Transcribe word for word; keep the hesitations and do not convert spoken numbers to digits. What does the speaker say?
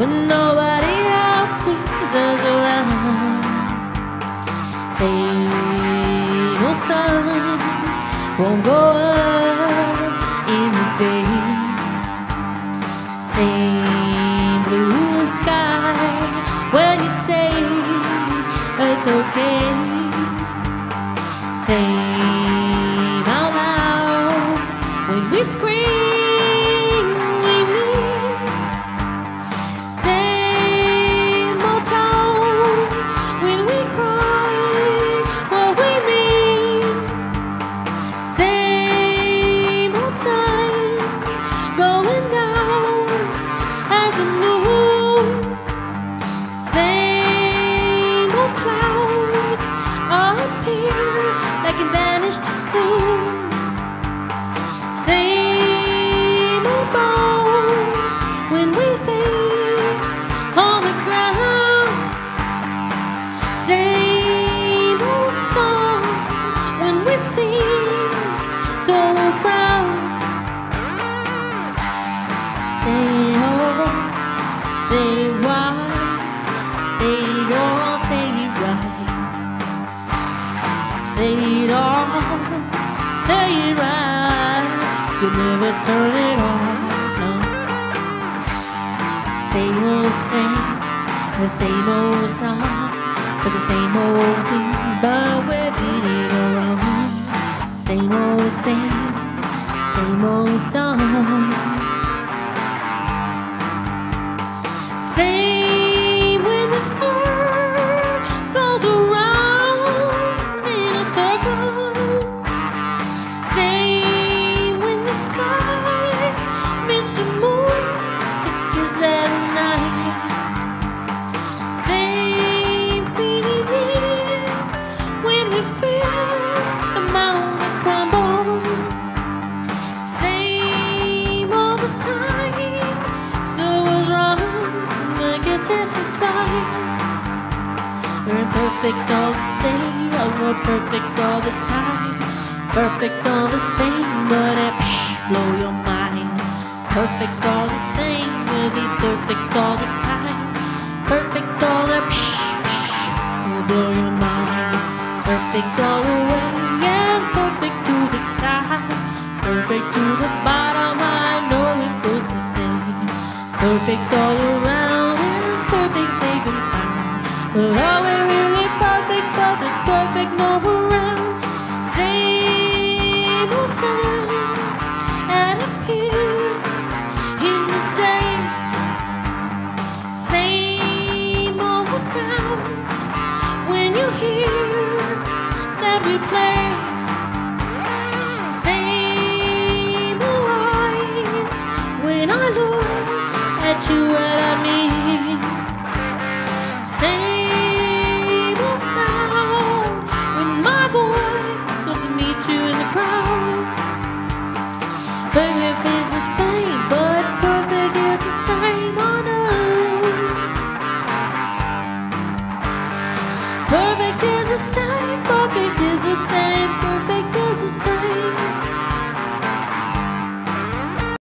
when nobody else sees us around. Same old sun won't go up in the day. Same blue sky when you say it's okay. Same out loud when we scream we mean. Same old tone when we cry what we mean. Same old sun going down as the moon. Same old clouds appear that can vanish too soon. Same old bones when we fade on the ground. Same old song when we sing so proud. Say oh, say why, say it all, say it right. Say it all, say it right. You never turn it on, no. Same old same, the same old song, for the same old thing, but we're doing it around. Same old same, same old song. Same when the earth goes around in a circle. Same when the sky meets the moon to kiss that night. Same feeling here when we feel the mountain crumble. Same all the time, so what's wrong? I guess it's just right. We're perfect all the same, oh, we're perfect all the time. Perfect all the same, but it psh, blow your mind. Perfect all the same, we'll be perfect all the time. Perfect all the psh, psh, will blow your mind. Perfect all the way, and perfect to the top. Perfect to the bottom, I know it's supposed to say. Perfect all around, and perfect safe and sound. But are we really perfect, but there's perfect no around? Same old sun that appears in the day. Same old sound when you hear that we play.